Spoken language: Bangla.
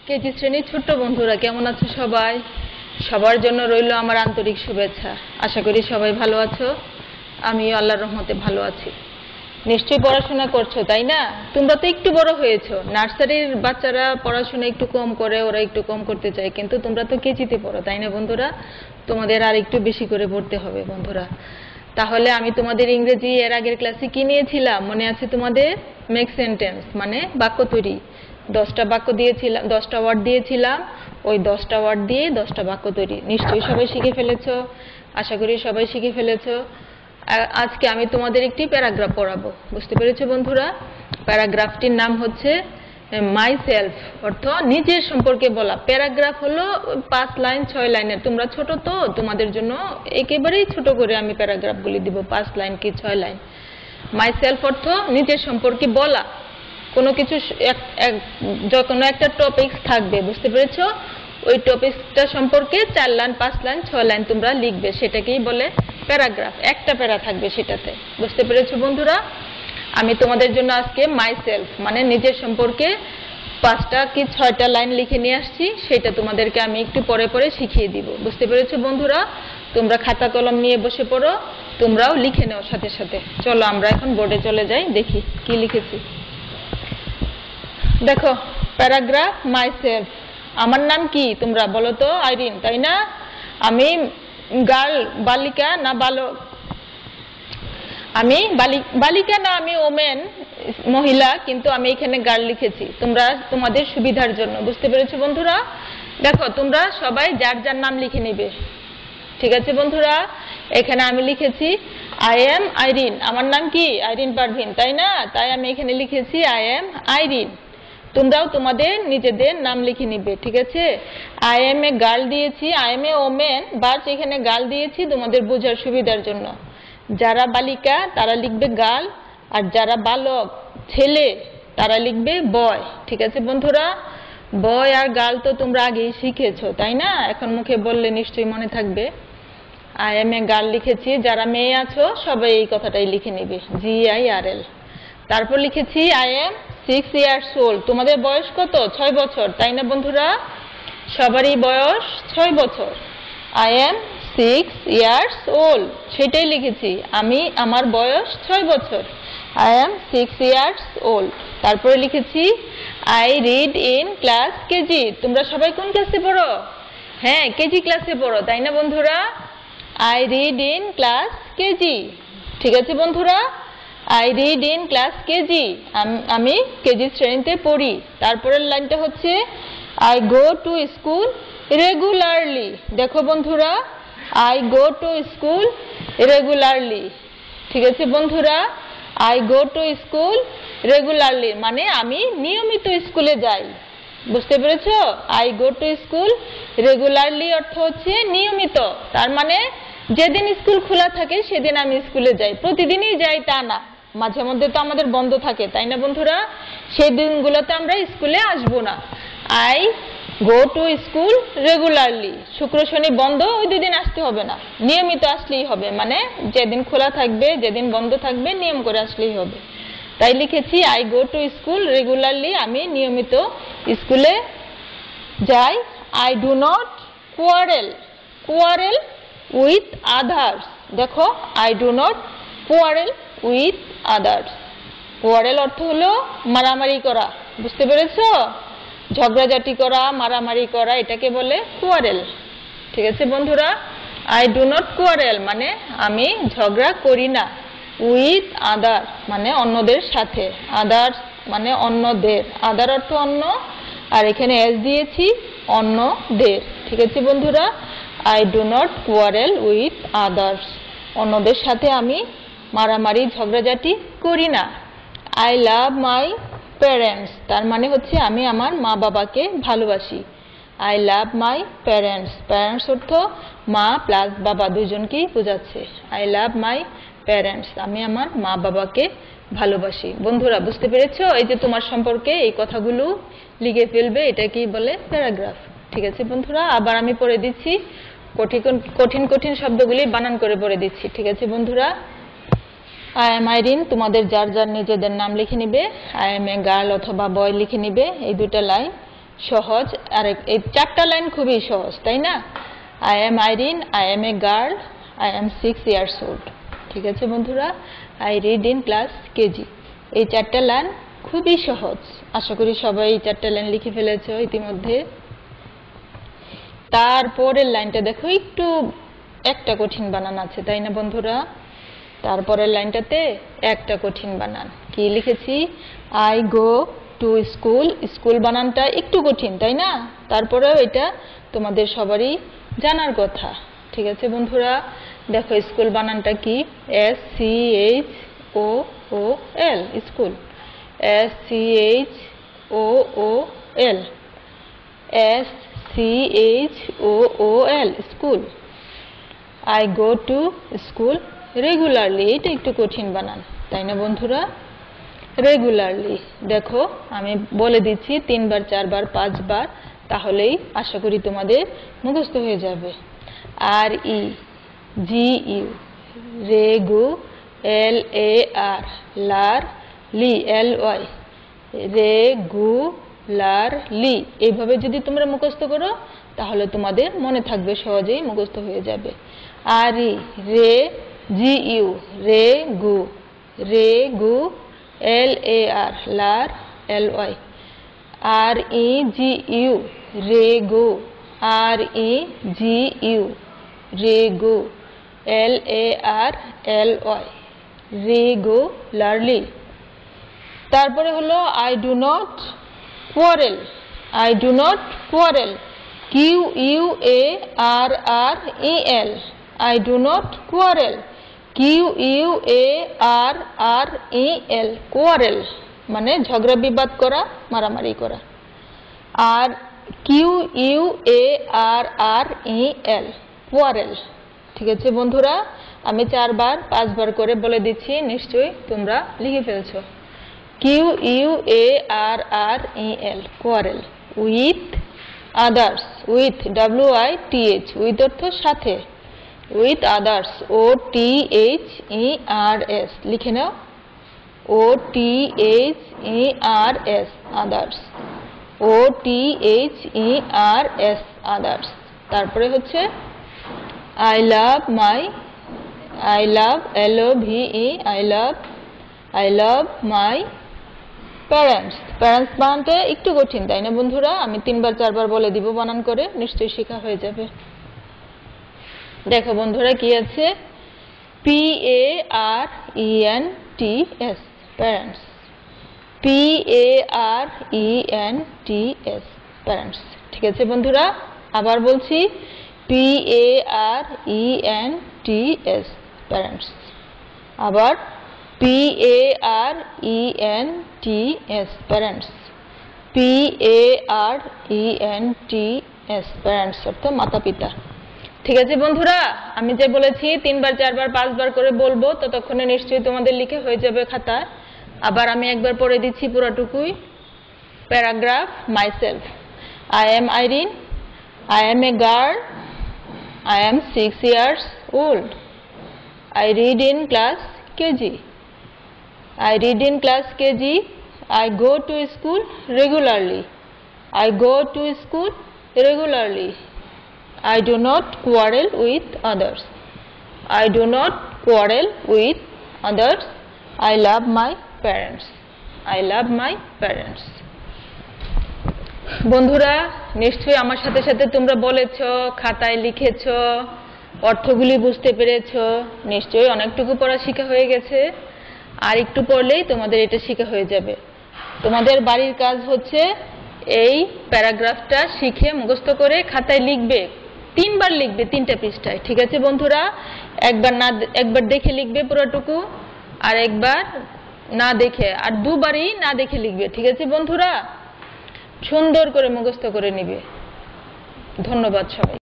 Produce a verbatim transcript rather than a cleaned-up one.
কেজি শ্রেণীর ছোট্ট বন্ধুরা কেমন আছো সবাই? সবার জন্য রইল আমার আন্তরিক শুভেচ্ছা। আশা করি সবাই ভালো আছো। আমিও আল্লাহর রহমতে ভালো আছি। নিশ্চয়ই পড়াশোনা করছো, তাই না? তোমরা তো একটু বড় হয়েছো। নার্সারির বাচ্চারা পড়াশোনা একটু কম করে, ওরা একটু কম করতে চায়, কিন্তু তোমরা তো কেজিতে পড়ো, তাই না বন্ধুরা? তোমাদের আর একটু বেশি করে পড়তে হবে বন্ধুরা। তাহলে আমি তোমাদের ইংরেজি এর আগের ক্লাসে কি নিয়েছিলাম মনে আছে তোমাদের? মেক সেন্টেন্স মানে বাক্য তৈরি। দশটা বাক্য দিয়েছিলাম, দশটা ওয়ার্ড দিয়েছিলাম। ওই দশটা ওয়ার্ড দিয়ে দশটা বাক্য তৈরি। নিশ্চয়ই সবাই শিখে ফেলেছো, আশা করি সবাই শিখে ফেলেছো। আজকে আমি তোমাদের একটি প্যারাগ্রাফ পড়াবো, বুঝতে পেরেছো বন্ধুরা? প্যারাগ্রাফটির নাম হচ্ছে মাই সেলফ, অর্থ নিজের সম্পর্কে বলা। প্যারাগ্রাফ হলো পাঁচ লাইন ছয় লাইনের। তোমরা ছোট তো, তোমাদের জন্য একেবারেই ছোট করে আমি প্যারাগ্রাফগুলি দিব, পাঁচ লাইন কি ছয় লাইন। মাই সেলফ অর্থ নিজের সম্পর্কে বলা। কোনো কিছু কোনো একটা টপিক থাকবে, বুঝতে পেরেছো? ওই টপিকটা সম্পর্কে চার লাইন পাঁচ লাইন ছয় লাইন তোমরা লিখবে, সেটাকেই বলে প্যারাগ্রাফ। একটা প্যারা থাকবে সেটাতে, বুঝতে পেরেছো বন্ধুরা? আমি তোমাদের জন্য আজকে মাই সেলফ মানে নিজের সম্পর্কে পাঁচটা কি ছয়টা লাইন লিখে নিয়ে আসছি, সেটা তোমাদেরকে আমি একটু পরে পরে শিখিয়ে দিব, বুঝতে পেরেছো বন্ধুরা? তোমরা খাতা কলম নিয়ে বসে পড়ো, তোমরাও লিখে নাও সাথে সাথে। চলো আমরা এখন বোর্ডে চলে যাই, দেখি কি লিখেছি। দেখো, প্যারাগ্রাফ মাই সেলফ। আমার নাম কি তোমরা বলো তো? আইরিন, তাই না? আমি গার্ল, বালিকা না বালক? আমি বালিকা না, আমি ওমেন, মহিলা, কিন্তু আমি এখানে গার্ল লিখেছি তোমরা তোমাদের সুবিধার জন্য, বুঝতে পেরেছো বন্ধুরা? দেখো, তোমরা সবাই যার যার নাম লিখে নিবে, ঠিক আছে বন্ধুরা? এখানে আমি লিখেছি আই এম আইরিন। আমার নাম কি? আইরিন পারভিন, তাই না? তাই আমি এখানে লিখেছি আই এম আইরিন। তোমরাও তোমাদের নিজেদের নাম লিখে নিবে, ঠিক আছে? আই এম এ গার্ল দিয়েছি, I am a women, but এখানে গার্ল দিয়েছি তোমাদের বোঝার সুবিধার জন্য। যারা বালিকা তারা লিখবে গার্ল, আর যারা বালক ছেলে তারা লিখবে বয়, ঠিক আছে বন্ধুরা? বয় আর গার্ল তো তোমরা আগেই শিখেছো, তাই না? এখন মুখে বললে নিশ্চয়ই মনে থাকবে। আই এম এ গার্ল লিখেছি, যারা মেয়ে আছো সবাই এই কথাটাই লিখে নিবে, জি আই আর এল। তারপর লিখেছি I am six years old. তোমাদের বয়স কত? ছয় বছর, তাই না বন্ধুরা? সবারই বয়স ছয় বছর। I am six years old, সেটাই লিখেছি, আমি আমার বয়স ছয় বছর। I am six years old. তারপরে লিখেছি I read in class KG. তোমরা সবাই কোন ক্লাসে পড়ো? হ্যাঁ, কেজি ক্লাসে পড়ো, তাই না বন্ধুরা? I read in class KG, ঠিক আছে বন্ধুরা? I read in class KG, আমি কেজি শ্রেণীতে পড়ি। তারপরের লাইনটা হচ্ছে I go to school regularly. দেখো বন্ধুরা, I go to school regularly, ঠিক আছে বন্ধুরা? I go to school regularly মানে আমি নিয়মিত স্কুলে যাই, বুঝতে পেরেছো? I go to school regularly অর্থ হচ্ছে নিয়মিত। তার মানে যেদিন স্কুল খোলা থাকে সেদিন আমি স্কুলে যাই। প্রতিদিনই যাই তা না, মাঝে মধ্যে তো আমাদের বন্ধ থাকে, তাই না বন্ধুরা? সেই দিনগুলোতে আমরা স্কুলে আসবো না। I go to school regularly, শুক্র শনি বন্ধ, ওই দুদিন আসতে হবে না, নিয়মিত আসলেই হবে। মানে যেদিন খোলা থাকবে যেদিন বন্ধ থাকবে নিয়ম করে আসলেই হবে। তাই লিখেছি I go to school regularly, আমি নিয়মিত স্কুলে যাই। I do not quarrel quarrel with others. দেখো, I do not quarrel with others. Quarrel অর্থ হলো মারামারি করা, বুঝতে পেরেছো? ঝগড়াঝাটি করা, মারামারি করা, এটাকে বলে কোয়ারেল, ঠিক আছে বন্ধুরা? আই ডু নট কোয়ারেল মানে আমি ঝগড়া করি না। উইথ আদার মানে অন্যদের সাথে, আদার্স মানে অন্যদের, আদার অর্থ অন্য, আর এখানে এস দিয়েছি অন্যদের, ঠিক আছে বন্ধুরা? I do not quarrel with others, অন্যদের সাথে আমি মারামারি ঝগড়াঝাটি করি না। আই লাভ মাই প্যারেন্টস, তার মানে হচ্ছে আমি আমার মা বাবাকে ভালোবাসি। I love my parents, parents অর্থ মা প্লাস বাবা দুজনকেই বোঝাচ্ছে। আই লাভ মাই প্যারেন্টস, আমি আমার মা বাবাকে ভালোবাসি। বন্ধুরা বুঝতে পেরেছো? এই যে তোমার সম্পর্কে এই কথাগুলো লিখে ফেলবে, এটা কি বলে? প্যারাগ্রাফ, ঠিক আছে বন্ধুরা? আবার আমি পড়ে দিচ্ছি, কঠিন কঠিন কঠিন শব্দগুলি বানান করে পড়ে দিচ্ছি, ঠিক আছে বন্ধুরা? আই এম আইরিন, তোমাদের যার যার নিজেদের নাম লিখে নিবে। আই এম এ গার্ল অথবা বয় লিখে নিবে এই দুটো লাইন। সহজ। আর এই চারটা লাইন খুবই সহজ, তাই না? I am Irene, I am a girl, I am six years old. ঠিক আছে বন্ধুরা, I read in class KG. এই চারটা লাইন খুবই সহজ। আশা করি সবাই এই চারটা লাইন লিখে ফেলেছো ইতিমধ্যে। তারপরের লাইনটা দেখো, একটু একটা কঠিন বানান আছে, তাই না বন্ধুরা? তারপরের লাইনটাতে একটা কঠিন বানান। কি লিখেছি? I go to school. School বানানটা একটু কঠিন, তাই না? তারপরেও এটা তোমাদের সবারই জানার কথা। ঠিক আছে বন্ধুরা, দেখো স্কুল বানানটা কি? S C H O O L, school. S C H O O L, S C H O O L, school. I go to school regularly. এটা একটু কঠিন বানান, তাই না বন্ধুরা? রেগুলারলি। দেখো আমি বলে দিচ্ছি তিনবার, চারবার, পাঁচবার, তাহলেই আশা করি তোমাদের মুখস্থ হয়ে যাবে। R E, G U, regu, L A R, lar, ly, L Y, regularly. এইভাবে যদি তোমরা মুখস্থ করো তাহলে তোমাদের মনে থাকবে, সহজেই মুখস্থ হয়ে যাবে। আর ই, রে, জি ইউ, রে গু, রে গু, এল A R, লার, L Y, R E G you, রে গু, আর ই জি ইউ, রে গু, এল A R, L Y, regularly. তারপরে হলো I do not quarrel. I do not quarrel, Q U A R R E L, I do not quarrel, Q U A R R E L, quarrel মানে ঝগড়া বিবাদ করা, মারামারি করা। আর Q U A R R E L, quarrel. ঠিক আছে বন্ধুরা, আমি চারবার পাঁচবার করে বলে দিচ্ছি, নিশ্চয়ই তোমরা লিখে ফেলছো। Q U A R R E L, quarrel. With others, with, W I T H, with অর্থ সাথে, with others, O T H E R S, লিখে নাও, O T H E R S, others, O T H E R S, others. তারপরে হচ্ছে I love my, I love, L O V E, I love, I love my parents. Parents বানানটা একটু কঠিন, তাই না বন্ধুরা? আমি তিনবার চারবার বলে দিব বানান করে, নিশ্চয়ই শেখা হয়ে যাবে। দেখো বন্ধুরা কি আছে? P A R E N T S, parents. P A R E N T S, parents. ঠিক আছে বন্ধুরা, আবার বলছি, P A R E N T S, parents. আবার P A R E N T S, parents. P A R E N T S, parents অর্থ মাতা পিতা। ঠিক আছে বন্ধুরা, আমি যে বলেছি তিনবার, চারবার, পাঁচবার করে বলবো, ততক্ষণে নিশ্চয়ই তোমাদের লিখে হয়ে যাবে খাতায়। আবার আমি একবার পড়ে দিচ্ছি পুরোটুকুই। Paragraph, myself. I am Irene, I am a girl, I am six years old. I read in class K G. I read in class K G. I go to school regularly. I go to school regularly. I do not quarrel with others. I do not quarrel with others. I love my parents. I love my parents. বন্ধুরা নিশ্চয়ই আমার সাথে সাথে তোমরা বলেছো, খাতায় লিখেছো, অর্থগুলি বুঝতে পেরেছো, নিশ্চয়ই অনেকটুকু পড়া শেখা হয়ে গেছে। আর একটু পড়লেই তোমাদের এটা শেখা হয়ে যাবে। তোমাদের বাড়ির কাজ হচ্ছে এই প্যারাগ্রাফটা শিখে মুখস্থ করে খাতায় লিখবে, তিনবার লিখবে, তিনটা পৃষ্ঠায়। ঠিক আছে বন্ধুরা, একবার না একবার দেখে লিখবে পুরোটুকু, আর একবার না দেখে, আর দুবারই না দেখে লিখবে। ঠিক আছে বন্ধুরা, সুন্দর করে মুখস্থ করে নিবে। ধন্যবাদ সবাই।